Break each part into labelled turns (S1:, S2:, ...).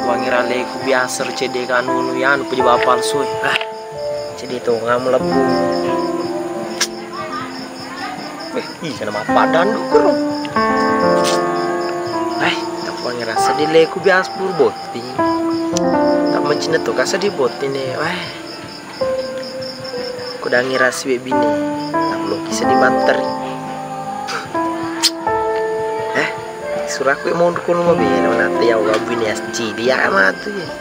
S1: Wangira leku biasa cede kan unu yan puji bapal suy. Cede to ngam lebu. Ih kana padan du kero. Tak wangira sedih leku biasa burboti. Tak mencina to kasa di boti ne. Kuda ngira si bini. Tak lo kisah di banter. Suraku mau dukung mau biar nanti ya wabu ini asci dia amat tuh ya.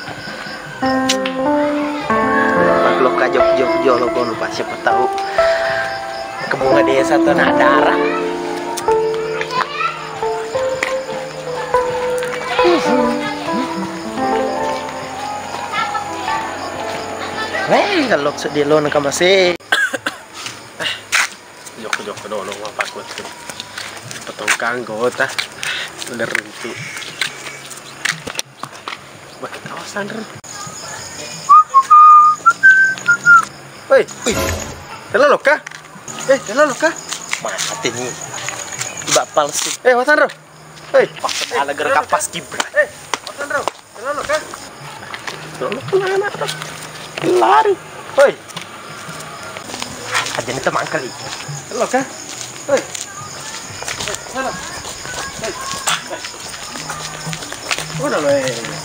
S1: Pak lo kajok lo kau lupa siapa tahu kebunga desa tuh nak darah. Kalau sedih lo nak masih. Jok dulu apa kuat tuh. Potong kanggota. Udah runtuh. Pakai kawasan ren. Woi, jalan lo kah? Jalan lo kah? Mati nih. Mbak palsu. Wasan ro. Ada gerak kapas kibrat. Wasan ro. Jalan lo kah? Lo kemana ro? Lari. Aja nih teman kali. Jalan lo kah? Sana. Udah lo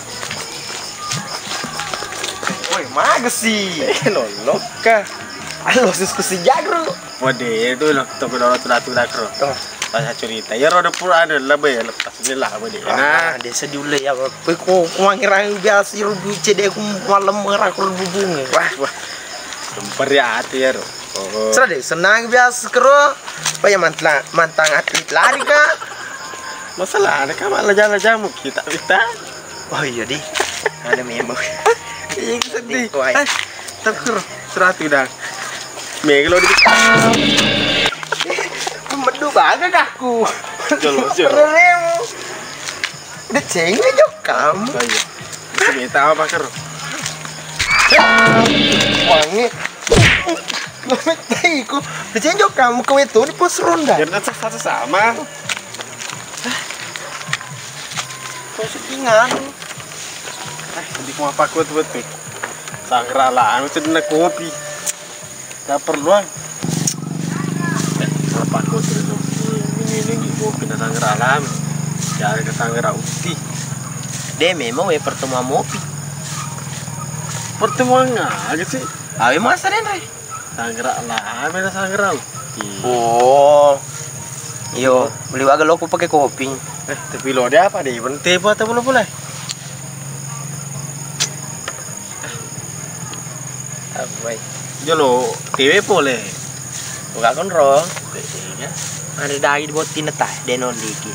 S1: woi magas sih nolok kah halo diskusi jagro waduh itu lo toko dolo tulah kro pas cerita ya roda pura ada lebih lepas ini lah waduh nah desa diule ya ko ngirang biasa rubu cede ku malam merakul bubung wah temper ya hati ya ro deh senang biasa kro paya mantang atlet lari kah masalah ada kan malah jalan-jalan kita. Oh iya deh, ada memang. Iya sedih. Takur seratu dah. Megalo di. Medu banget aku. Jolo. Udah cengeng jok kamu. Oh iya. Kita apa ker? Wangi. Lo metiku. Udah cengeng jok kamu kau itu di pos ronda. Jangan satu sama. Settingan hindi ko mapakot betul sangralaan itu na kopi gak perlu mapakot itu ini kopi na sangralaan cari ke sangra uti deh memang pertemuan mopi pertemuan aja sih awe masa deh sangralaan beda sangra uti iyo beli waga lo pakai kopi tapi lo ada apa deh berhenti buat atau belum boleh baik jolo TV boleh buka kontrol ada dai buat tinetah denon lagi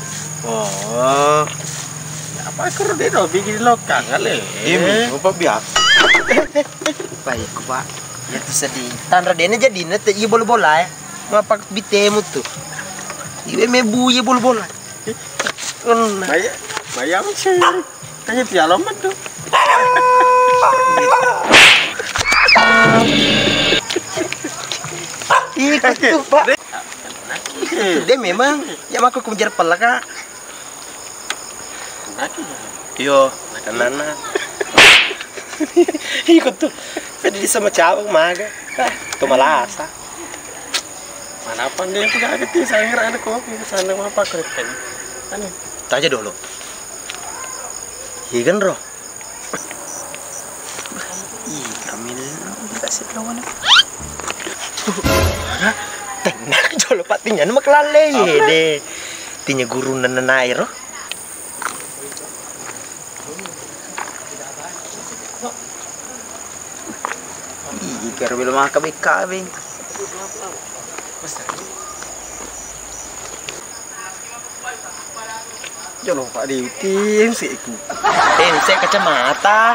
S1: apa kero deno bikin lokal kali ini apa biasa baik pak ya tuh sedih tanda dene jadi net iya boleh bola ya ngapak bitemu tuh iya mebu iya boleh bola Bayang sih, hanya piala tuh. Itu pak. Dia memang, ya aku kejar pelak kak. Yo, nana. Ikut tuh, jadi sama cawang maga. Tuh malasa. Mana apa dia tuh gak ketih, saya ngira ada kopi kesana apa kereten. Aneh. Tanya dulu. Iya kan roh. Kamil kasih lawan. Tenang jolo patinya nama kelale deh. Tinya guru nanai roh. Ih, karo belum kabing. Jolo Pak Diutin sih iku. Saya kacamata.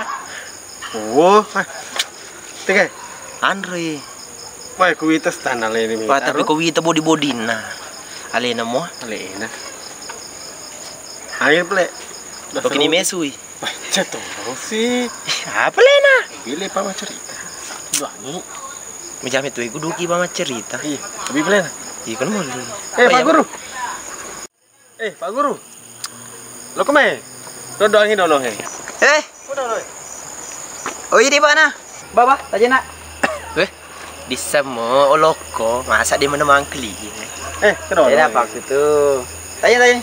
S1: Tiga. Andre. Wah, kuwi tes tanah ini. Pak tapi kuwi itu body-bodina. Alena mo? Alena. Ayo plek. Begini mesui. Wah, jatuh sih. Apa Lena? Pilih Pak cerita. Duangi. Macam itu iku duki Pak cerita. Iya, tapi Lena. Iya kan boleh. Pak Guru. Pak Guru. Lo kemana? Lo doangin dulu, Udah loh.
S2: Oh iya di mana? Baba, tanya nak.
S3: Di semua loko, masa dia mana mangkli?
S1: Kenapa?
S2: Tidak apa itu. Tanya.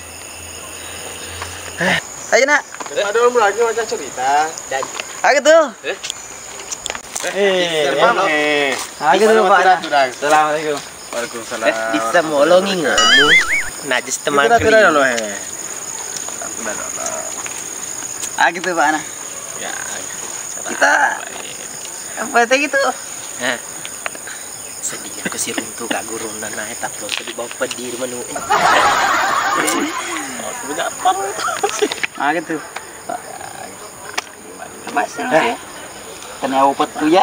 S2: Tanya nak.
S1: Ada orang lagi macam cerita.
S2: Aku tuh. Aku tuh Pak. Assalamualaikum.
S1: Waalaikumsalam.
S3: Di semua lo ngingamu, najis teman kli.
S2: Aku tuh Pak Ana.
S1: Ya.
S2: Kita apa tadi gitu?
S3: Sedih aku si runtuh kak guru nana tak lo sedih bawa pedir menu.
S2: Aku tuh. Apa sih? Kenapa petu ya?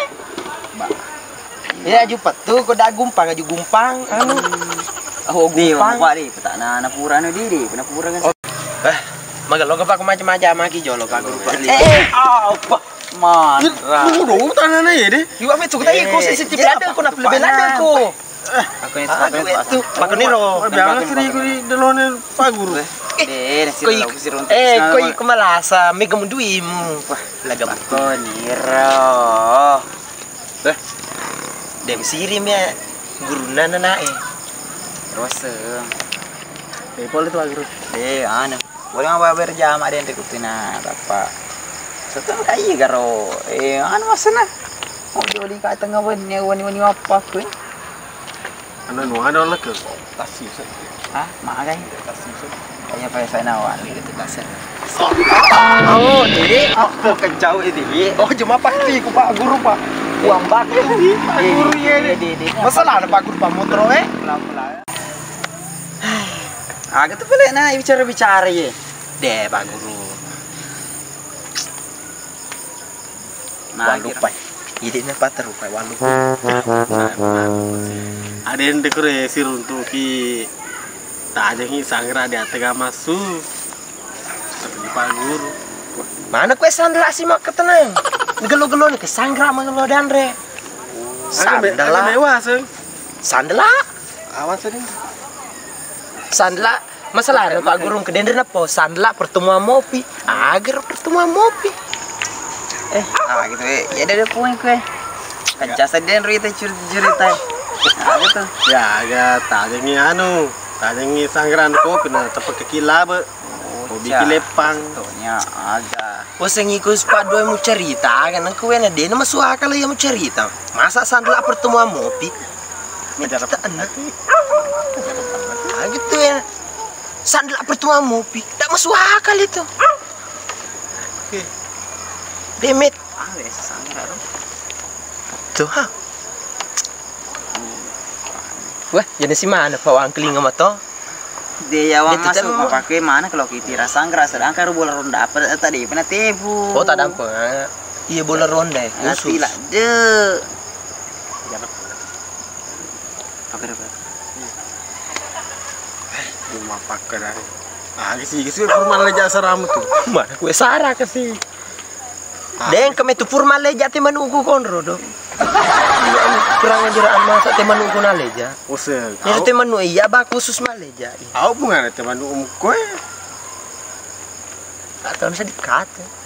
S3: Ya aju petu kau dah gumpang aju gumpang anu.
S2: Oh gumpang. Pak di petana anak pura anu di pura kan.
S3: Magal lo kepak macam-macam maki jolo kak guru pak.
S2: Apa? Man.
S1: Dulu tanah ya deh.
S3: Yuk apa itu kita ikut sensitif ada aku nak lebih ada aku.
S2: Aku itu.
S3: Pak Niro.
S1: Biarlah sering aku di dalamnya Pak Guru.
S3: Koi kemalasa mega munduimu. Wah, lagam
S2: Pak Niro.
S3: Dem sirim ya guru nana
S2: Terus
S1: Boleh tuh Pak Guru.
S2: anu. Boleh apa berjam ada yang ikutin Bapak. Setelah kayak garo, anu masana. Mau joli ka tengah wani apa ku?
S1: Anu ada orang ke tasih.
S2: Hah, makai tasih. Kayaknya pakai saya nawan gitu kasar.
S3: Oh, jadi
S2: Apa kejauh ini?
S3: oh cuma pasti ku Pak Guru Pak.
S2: Uang bak
S3: Pak Guru ya. Masalah ada Pak Guru Pak motor
S2: Aku tuh boleh na bicara ya.
S3: Deh Pak Guru.
S2: Nah,
S3: Walupai. Ide na paterupai walupai.
S1: Ada yang dekorasi runtuh ki tak aja ki sangra dia tengah masuk. Seperti Pak Guru.
S3: Mana kue sandra sih mak ketenang. Gelo-gelo nih ke sangra mangelo dandre.
S1: Agak mewah sih.
S3: Sandela.
S1: Awan sedih.
S3: Sandela. Masalah ada Pak Guru ke dendre napo sandela pertemuan mopi. Agar pertemuan mopi.
S2: gitu ya ada poin kue. Kacasa den cerita. Gitu.
S1: Ya agak tak ada ni anu. Tak ada ni sangran kopi na tepat ke kilab. Hobi kilepang.
S2: Tonya ada.
S3: Poseng ikut Pak Doi mau cerita kan aku wena dia masuk akal ya mau cerita. Masa sandela pertemuan mopi.
S1: Mejar
S3: anak. Gitu ya. Sandela pertemuan mopi. Tak masuk akal itu. Demit.
S2: Sanggar.
S3: Tuh ha. Wah, jadi si mana Pak Wangkeling sama to?
S2: Dia yang masuk pakai mana kalau kita sanggar sedangkan bola ronda apa tadi pernah tebu.
S3: Oh, tak ada apa. Iya bola ronda khusus.
S2: Tidak de.
S1: Cuma pakai dah. Kisi formal aja saramu tuh.
S3: Mana kue sarah kasih. Den kami tu purma leja te manuku konro do. Kurang ajaraan masa te manuku na leja.
S1: Usel.
S3: Ini te manu iya ba khusus maleja.
S1: Aku bunga teman kowe.
S3: Atau bisa dikat.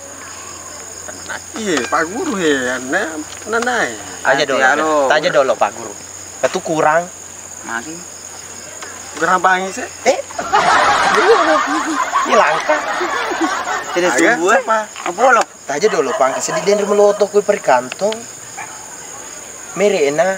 S1: Iya, Pak Guru ya, nanai.
S3: Aja dulu. Aja dulu Pak Guru. Itu kurang.
S2: Mari.
S1: Kurang bangi sih.
S3: Ini langka.
S2: Tidak tunggu apa? Apa lo?
S3: Aja dulu Pak, sedih den meloto kue perkantong. Merena.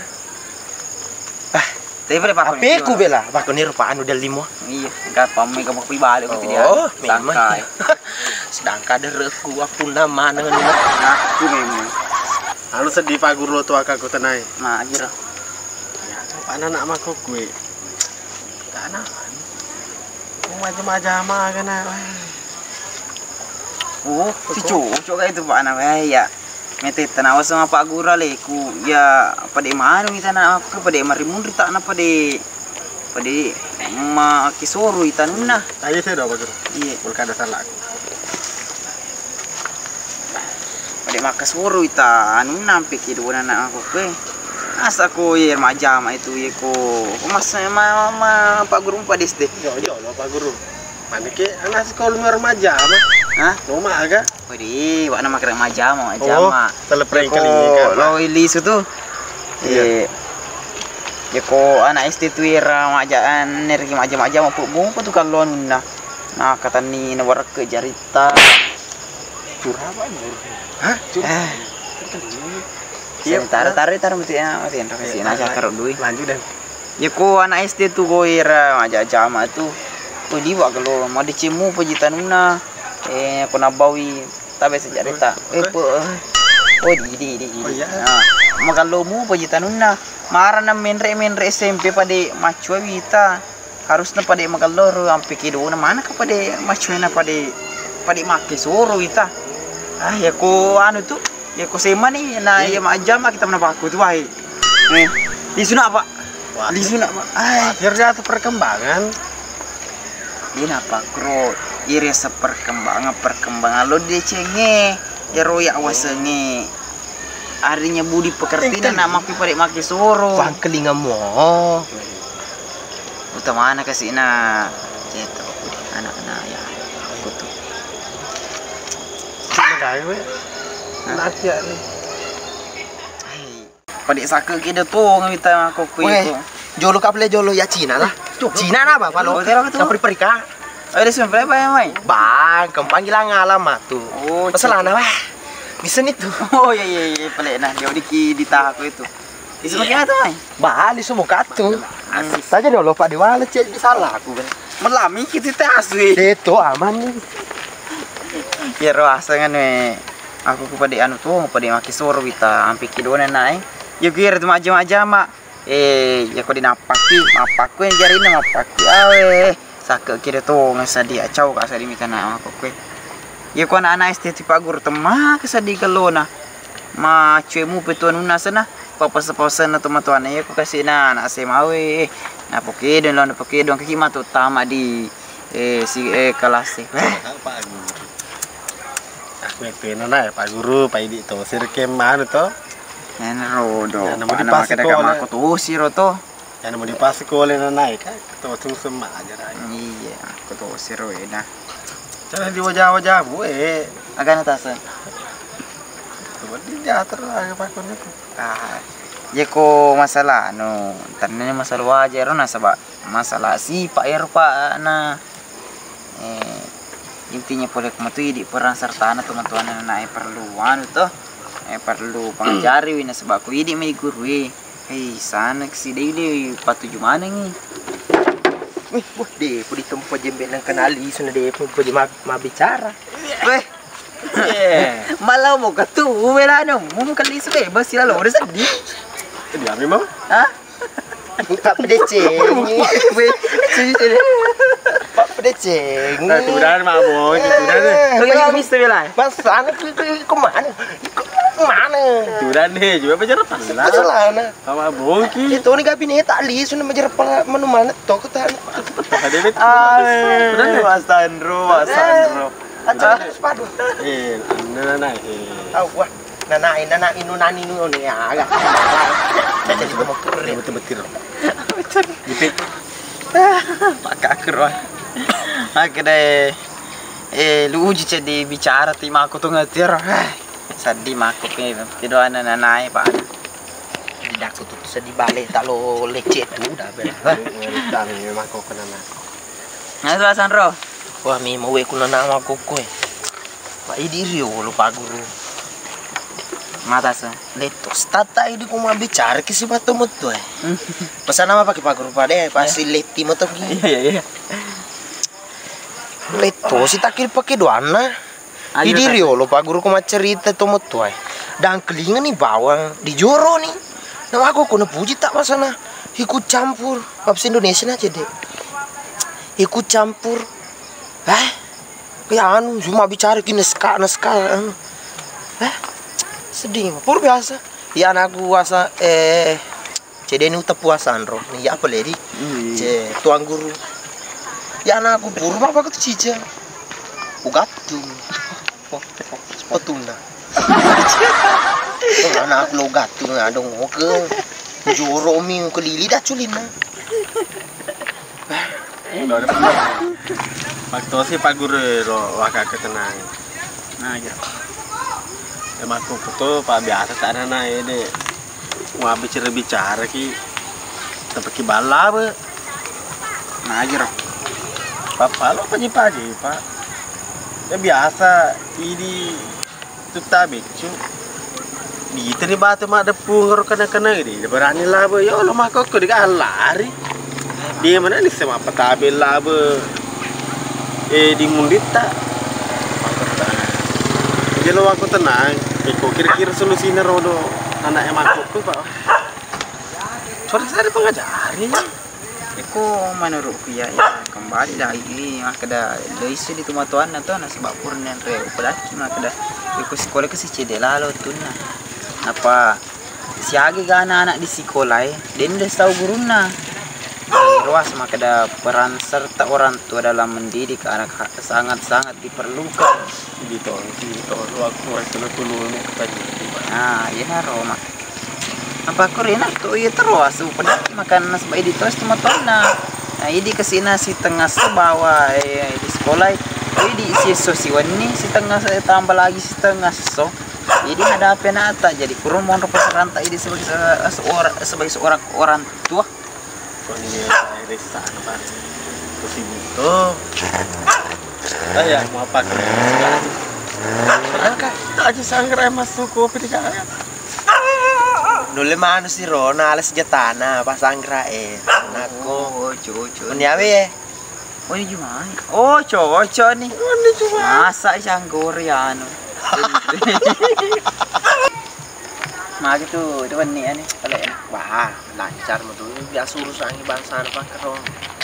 S2: Tapi pada Pak.
S3: Apa ku bela? Pak ni rupa anu del limo.
S2: Iya, enggak pamai kamu pribadi gitu dia.
S3: Oh, memang. Sedangkan ada reku aku nama dengan
S2: aku memang.
S1: Anu sedih Pak Guru tuh aku tenai.
S2: Nah, aja lah.
S1: Ya, Pak anak mah kok gue. Anak. Macam-macam mah kan.
S2: Si cocok kayak itu Pak anak ya. Mete tanawa sama Pak Guru leku ya pada mana kita nak aku pada marimun tak nak pada ma kisoro itan na.
S1: Ayo saya dah Pak Guru.
S2: Iya.
S1: Bukan ada salah aku.
S2: Pada makas woro itan nampi kidu anak aku ke. Asa ko ye remaja ma itu ye ko. Mas mama Pak Guru pada este.
S1: Yo Pak Guru. Mana ke anak sekolah remaja mah?
S2: Hah?
S1: Rumah agak.
S2: Wadi, wak nama kira majama.
S1: Teleprank kali kan.
S2: Lo ilis itu. Ya ko anak SD tu era majaan nergi majama puk tu kalau nuna. Nah kata ni nawar ke jarita.
S1: Curah apa nih? Hah? Curah.
S2: Iya, taruh mesti kasih nasi taruh duit.
S1: Lanjut dan.
S2: Ya ko anak SD tu ko era majama tu. Tu diwa kalau mau dicemu pejitan nuna. Ko nabawi tabe sejarita. Oh di.
S1: Oh iya.
S2: Magalo mo pejitan nuna. Mara na menre SMP pada macua wita harus na pada magaloro ang pikido na mana ka pada macua na pada make soro wita ya ko ano tu ya ko sema ni na ya majama kita menapaku tu wahai di suna apa di suna apa
S1: Akhir jatuh perkembangan
S2: di napa kro iri perkembangan lo de cenge ya roya wasenge arinya budi pekerti na maki pada maki soro
S3: Pangkelinga mo.
S2: Utama anak kasi na ceto anak ya aku tuh.
S1: Cuma kayak we. Nanti ya nih.
S2: Pada saka kita tuh ngita aku
S3: Weh, jolo kaple jolo ya Cina lah. Cina na ba palo? Kapri perika.
S2: Ada sampai apa ya mai?
S3: Bang, kempang hilang alamat tuh.
S2: Oh,
S3: masalahnya wah. Bisa itu.
S2: Oh iya pelik nah dia di tahaku itu. Di sebagian tuh mai.
S3: Bali semua katu. Saja dulu Pak Diwala cek salah aku kan.
S2: Melami kita asli.
S3: Itu aman nih.
S2: Ya roh asangan we. Aku kepada anu tuh pada maki soro kita ampi kidone naik. Ya kira tu majama. Ya ko dinapaki, mapaku yang jari na mapaki. Awe. Saka kira tuh ngasa dia cau ka di mita na aku kue. Ya ko anak SD ti pagur tema kasadi kalona. Ma cuemu petuan una sana. Papas-papasan na tumatuan ya ko kasi na semawe. Na pokedon lo na pokedon kaki matu tama di kelas
S1: Pak Guru. Aku itu na Pak Guru, Pak Idi to sirkem mana to?
S2: Rodo.
S1: Ya, namun dipasok ko
S2: na aku tuh si roto.
S1: Yan mo dipasok ko ulit na naik kan. To sumsuma aja rai.
S2: Iya, aku tuh si Roena.
S1: Cara di wajah-wajahmu
S2: Agak natasan.
S1: Coba di teater lah Pak Guru.
S2: Ya ko masalah no, tananya masalah wajar na sabak masalah si Pak Erpa na intinya boleh kematu di perang serta na teman-teman na naik perluan tuh perlu pengajari wina sebab aku ini mai guru sana si deh patuju mana ni
S3: Wih, deh, pudi tempat jembel yang kenali sana deh pudi ma bicara.
S2: Weh. Malah mau ketu wela no, mau kali sebebas sila lo udah sedih.
S1: Dia memang.
S2: Hah?
S3: Pak pedeceng. Pak pedeceng.
S1: Itu udah mabok, itu udah deh.
S2: Kau bisa bela?
S3: Mas sana ke mana? Mana?
S1: Itu udah deh, juga pacar apa lah?
S3: Masalahnya.
S1: Sama bongki.
S3: Itu ni gabi tak li, sudah menjer menu mana to kita.
S1: Ada bet.
S2: Udah deh Mas Sandro.
S3: Aja sepadu.
S1: Nana.
S3: Wah. Nana inu ni agak. Jadi motor
S1: Betul.
S2: Betul.
S1: Jepit.
S2: Maka keruan. Akhirnya lu uji jadi bicara tim aku tuh ngetir. Sedih maku tidur anak naik Pak.
S3: Tidak tuh sedih balik tak lo lecet tuh udah benar.
S1: Dami memang kau kena nak.
S2: Nah itu Sandro.
S3: Wah mi mau aku nana sama koko. Pak Idi rio lupa guru.
S2: Mata se.
S3: Letos tata ini kau mau bicara ke si batu mutu Pesan nama pakai Pak Guru pada pasti leti motor gini.
S2: Iya.
S3: Letos si takir pakai doana. Idi rio lo Pak Guru kau mau cerita tu mutu Dan kelingan nih bawang di joro nih. Nama aku kena puji tak pasana. Ikut campur. Bahasa Indonesia aja deh. Ikut campur. Kayak anu cuma bicara gini naskah anu. Sedih pur biasa. Ya anakku puasa cedeni uta puasa andro. Nih apa ledi? Tuang guru. Ya anakku pur apa ke cica. Ugatu. Sepatuna. Anak lo gatu ada ngoke. Joro mi kelili dah culina.
S1: Waktu si Pak Guru ro waka ketenang.
S2: Nah, ya.
S1: Emang aku tuh pak biasa tak ada naik deh. Mau bicara ki, tapi ki bala be.
S2: Nah, aja roh.
S1: Papa lo pagi-pagi pak. Ya biasa ini tuh tak becu. Di tadi batu mak depung kena ini. Berani lah be. Ya Allah mak kok dia lari. Dia mana ni sama petabil lah be. Di mundit tak. Jadi lo aku tenang. Kok kira-kira solusinya rodo anak emang tuh pak. Suara saya pengajari.
S2: Eko menurutku ya kembali lagi maka dah isu di rumah tuan atau na sebab purnen re upelaki maka dah eko sekolah ke si cede lalu tu na apa si agi gana anak di sekolah dan dah tahu guruna ruas maka dah peran serta orang tua dalam mendidik anak sangat-sangat diperlukan
S1: gitu lu aku rasa dulu katanya.
S2: Nah ya naro mak apa aku rena tuh iya terus pedaki makan nas bayi di terus cuma tona nah ini kesina si tengah sebawa di sekolah ini isi sosiwan ini si tengah saya tambah lagi si tengah so jadi ada apa nata jadi kurang mau pesaran tak ini sebagai seorang orang tua
S1: kok ini saya desa apa kursi butuh saya mau apa kan tak aja sangrai masuk kopi di kaya.
S3: Nule mana sih Rona alas jatana pasanggra
S2: oh cowok
S3: Menyawe
S2: oh ini gimana oh cowok nih masa canggur ya anu mak itu nih ani kalau enak
S3: wah lancar betul biasa urusan bangsa apa kerong.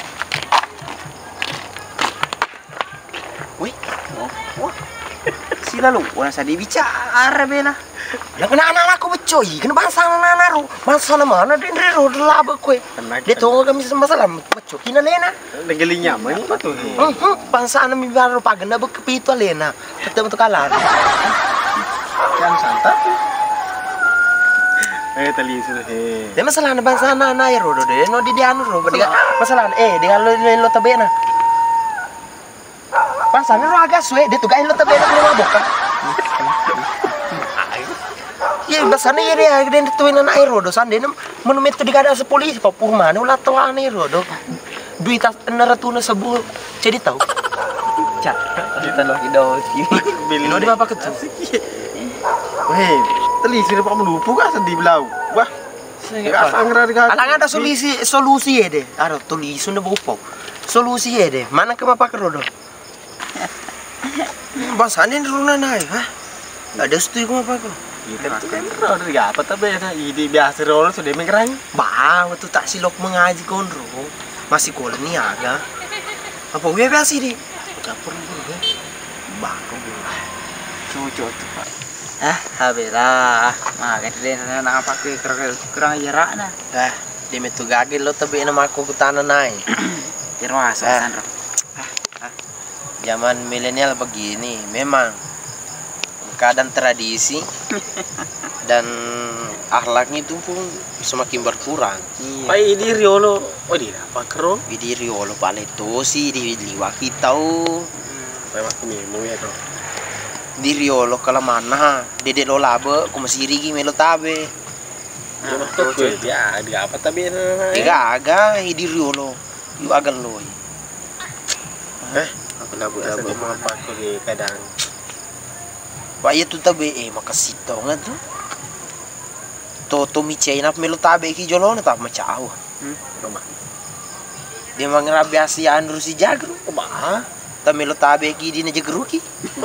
S3: Wih,
S2: wah sila lu orang saya bicara bela.
S3: Lah kena anak aku becoy, kena bangsa anak ru. Bangsa mana den ro laba kowe. Dia tahu kami masalah becoy kina lena.
S1: Legelinya mana tu?
S3: Bangsa anak mi baru paganda bekepitu lena. Tetap untuk kalah.
S1: Yang santai. Tali sudah
S3: Dia masalah anak bangsa anak ya ro de no di anu ro. Masalah dengan lo tabena. Bangsa ro agak suwe, dia tuh lo tabena belum mabok kan. Iya, basane ya dia gede tuin anak aero do sande monumen itu dikada se polisi papuh mana ulah tahu aero do. Duit neratuna sebu jadi tahu.
S2: Cak, kita lo kido.
S3: Beli di apa ketu.
S1: Weh, teli sih pak melupu kan sedih belau. Wah. Enggak sangra dekat.
S3: Alang ada solusi ya deh. Ada tulisun de bopo. Solusi ya deh. Mana ke apa kerodo? Basane runa naik, ha? Ada setuju apa kok?
S1: Kita tu kan rodo apa tapi na ide biasa rodo sudah mengerang.
S3: Bah, waktu tak silok mengaji konro. Masih koloni aga. Apa gue biasa di? Dapur gue. Bako gue.
S2: Cucu tuh pak. Habislah. Makan dia nak apa ke kurang jarak na.
S3: Dia metu gagil lo tapi nama aku kutana naik.
S2: Jelas Sandro.
S3: Zaman milenial begini memang keadaan tradisi dan akhlaknya itu pun semakin berkurang.
S1: Pak ini riolo, oh dia apa kero?
S3: Di riolo paleto sih di liwaki tahu.
S1: Memang kememu ya tuh.
S3: Di riolo kalau mana dede lo labe ku masih rigi melo tabe.
S1: Ya, dia apa tapi
S3: Tiga aga di riolo. Yu agak loy.
S1: Aku labu-labu mau apa aku di kadang.
S3: Pak itu tabe makasih tau nggak tuh? Toto micay na melo tabe ki jolo na tak macau.
S1: Rumah.
S3: Dia mengrabiasi anru si jagro.
S1: Bah.
S3: Ta melo tabe ki di na jagro ki.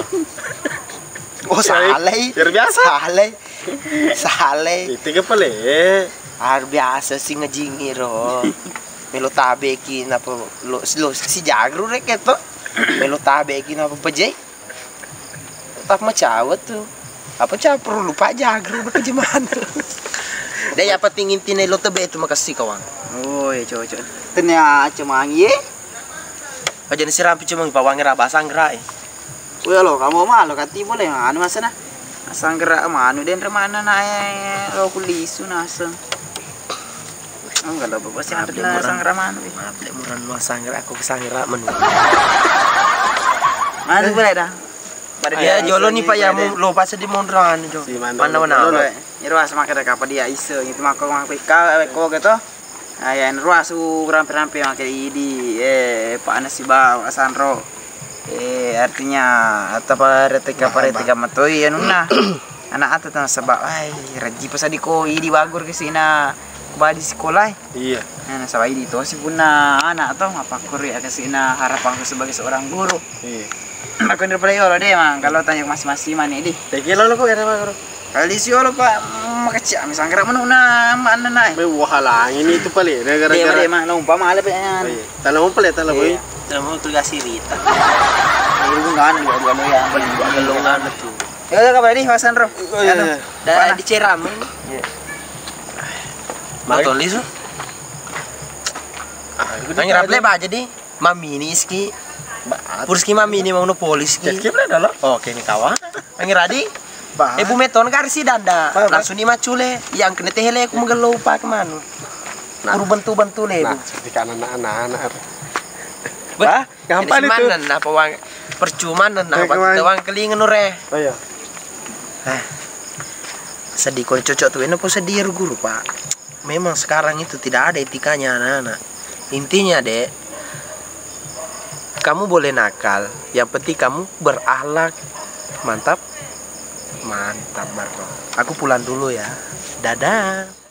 S3: Oh salay.
S1: Biar biasa.
S3: Salay.
S1: Tiga pale.
S3: Biasa sih ngejingiro. Melo tabe ki na po lo si jagro rek eto. Melo tabe ki na po pajay. Tak macawat tuh. Apa cah perlu lupa jagro berkejaman. Daya apa tingin tinay lo tabe itu makasih kawan.
S2: Oh ya cowok. Tenya cemang ye.
S3: Aja si rampi cuma bawang ngeraba sanggra
S2: Wih lo kamu mah lo kati boleh anu masa na. Sanggra anu den remana na lo kulisu nasa. Enggak lo bapak sih ada na sanggra manu.
S3: Maaf lek murah lu sanggra aku ke sanggra menu.
S2: Mana boleh dah. pada
S3: Ya
S2: dia
S3: jolo
S2: iso
S3: nih
S2: gitu,
S3: Pak ya
S2: Den.
S3: lo pas di mondran jo.
S1: Si Mandor.
S3: Mana.
S2: Ruas makai apa dia iso gitu mako ko gitu. Ayan ruas rampe-rampe makai di Pak Nasi bawa Sandro. Artinya atau parete matoi anu na. Anak atau sebab ai raji pasadi ko di bagur ke sina badi sekolah.
S1: Iya.
S2: Nah, sabab itu si puna anak atau apa kuri ke sina harapanku sebagai seorang guru.
S1: Iya.
S2: Aku ini play deh mang kalau tanya masing-masing mana ini.
S1: Teki lo kok ada bro.
S2: Kali si lo Pak makacak misang gerak mana mana nai.
S1: Be wahalang ini itu paling gara-gara.
S2: Dia mah lo umpama ada penyan.
S1: Tanah umpel ya tanah boy.
S3: Kamu tuh kasih Rita.
S2: Ini kan gua mau yang
S3: Gelongan itu.
S2: ya udah kabar nih Mas Sandro.
S1: iya.
S3: Dah di Ceram. Maton lisu. Nang raple ba jadi mami ini iski. Purski mami ini mau no polis ki.
S1: Kira dah lo.
S3: Oke nih kawan. Nang radi. Ibu meton karsi danda. Langsung di macule yang kena tehele aku mengelau pa kemana. Uru bantu-bantu le.
S1: Nah, seperti kan anak-anak.
S3: Bah,
S1: gampang itu.
S3: Apa wang percuma nah
S1: Kawan.
S3: wang kelingan ure.
S1: Oh iya.
S3: Sedih kalau cocok tuh ini sedih guru Pak. Memang sekarang itu tidak ada etikanya anak-anak. Intinya dek, kamu boleh nakal, yang penting kamu berakhlak. Mantap, mantap Barko. Aku pulang dulu ya. Dadah.